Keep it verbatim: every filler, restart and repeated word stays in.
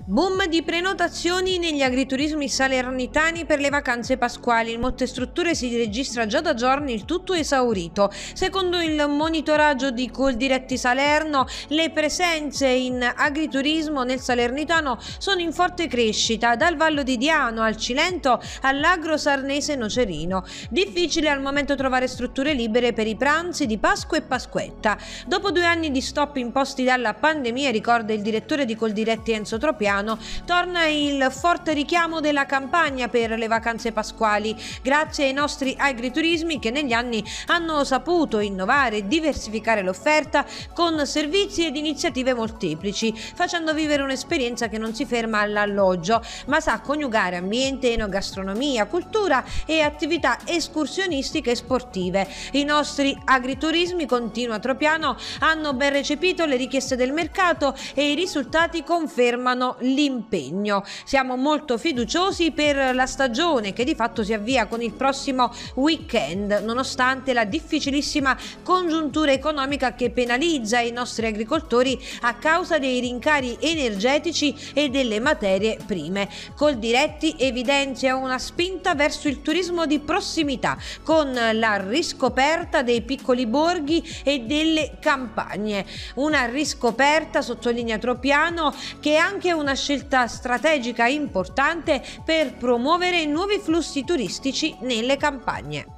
Boom di prenotazioni negli agriturismi salernitani per le vacanze pasquali. In molte strutture si registra già da giorni il tutto esaurito. Secondo il monitoraggio di Coldiretti Salerno, le presenze in agriturismo nel Salernitano sono in forte crescita, dal Vallo di Diano al Cilento all'Agro Sarnese Nocerino. Difficile al momento trovare strutture libere per i pranzi di Pasqua e Pasquetta. Dopo due anni di stop imposti dalla pandemia, ricorda il direttore di Coldiretti Enzo Tropiano, torna il forte richiamo della campagna per le vacanze pasquali, grazie ai nostri agriturismi che negli anni hanno saputo innovare e diversificare l'offerta con servizi ed iniziative molteplici, facendo vivere un'esperienza che non si ferma all'alloggio, ma sa coniugare ambiente, enogastronomia, cultura e attività escursionistiche e sportive. I nostri agriturismi, continua Tropiano, hanno ben recepito le richieste del mercato e i risultati confermano l'impegno. Siamo molto fiduciosi per la stagione che di fatto si avvia con il prossimo weekend, nonostante la difficilissima congiuntura economica che penalizza i nostri agricoltori a causa dei rincari energetici e delle materie prime. Coldiretti evidenzia una spinta verso il turismo di prossimità con la riscoperta dei piccoli borghi e delle campagne. Una riscoperta, sottolinea Tropiano, che è anche una scelta strategica importante per promuovere nuovi flussi turistici nelle campagne.